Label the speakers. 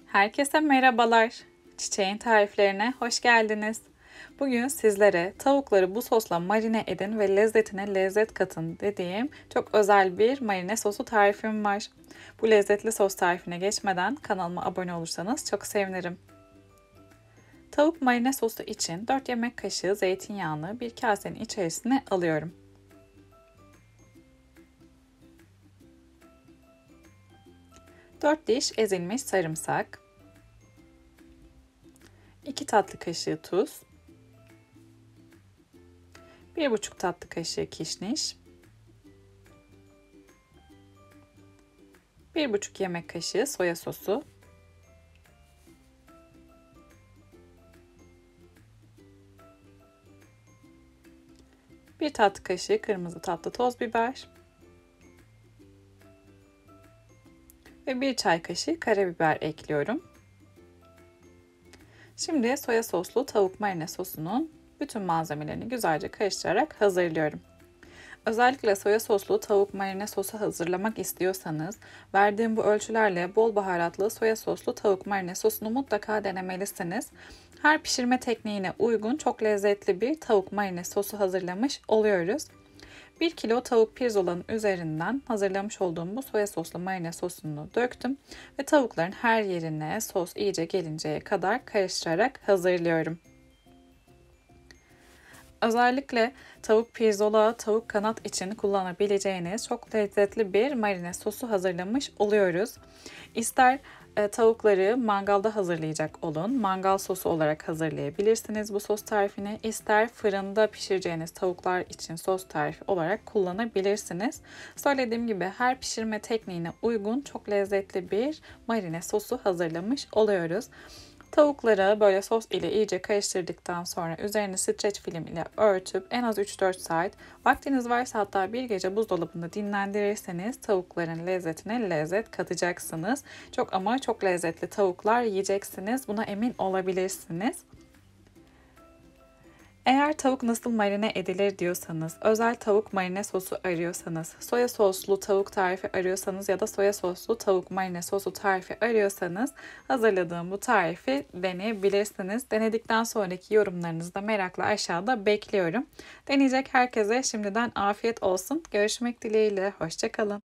Speaker 1: Herkese merhabalar. Çiçeğin tariflerine hoş geldiniz. Bugün sizlere tavukları bu sosla marine edin ve lezzetine lezzet katın dediğim çok özel bir marine sosu tarifim var. Bu lezzetli sos tarifine geçmeden kanalıma abone olursanız çok sevinirim. Tavuk marine sosu için 4 yemek kaşığı zeytinyağını bir kasenin içerisine alıyorum. 4 diş ezilmiş sarımsak, 2 tatlı kaşığı tuz, 1,5 tatlı kaşığı kişniş, 1,5 yemek kaşığı soya sosu, 1 tatlı kaşığı kırmızı tatlı toz biber ve 1 çay kaşığı karabiber ekliyorum. Şimdi soya soslu tavuk marine sosunun bütün malzemelerini güzelce karıştırarak hazırlıyorum. Özellikle soya soslu tavuk marine sosu hazırlamak istiyorsanız verdiğim bu ölçülerle bol baharatlı soya soslu tavuk marine sosunu mutlaka denemelisiniz. Her pişirme tekniğine uygun çok lezzetli bir tavuk marine sosu hazırlamış oluyoruz. 1 kilo tavuk pirzolanın üzerinden hazırlamış olduğum bu soya soslu marine sosunu döktüm ve tavukların her yerine sos iyice gelinceye kadar karıştırarak hazırlıyorum. Özellikle tavuk pirzola, tavuk kanat için kullanabileceğiniz çok lezzetli bir marine sosu hazırlamış oluyoruz. İster tavukları mangalda hazırlayacak olun, mangal sosu olarak hazırlayabilirsiniz bu sos tarifini. İster fırında pişireceğiniz tavuklar için sos tarifi olarak kullanabilirsiniz. Söylediğim gibi her pişirme tekniğine uygun çok lezzetli bir marine sosu hazırlamış oluyoruz. Tavukları böyle sos ile iyice karıştırdıktan sonra üzerini streç film ile örtüp en az 3-4 saat, vaktiniz varsa hatta bir gece buzdolabında dinlendirirseniz tavukların lezzetine lezzet katacaksınız. Çok lezzetli tavuklar yiyeceksiniz. Buna emin olabilirsiniz. Eğer tavuk nasıl marine edilir diyorsanız, özel tavuk marine sosu arıyorsanız, soya soslu tavuk tarifi arıyorsanız ya da soya soslu tavuk marine sosu tarifi arıyorsanız hazırladığım bu tarifi deneyebilirsiniz. Denedikten sonraki yorumlarınızı da merakla aşağıda bekliyorum. Deneyecek herkese şimdiden afiyet olsun. Görüşmek dileğiyle. Hoşça kalın.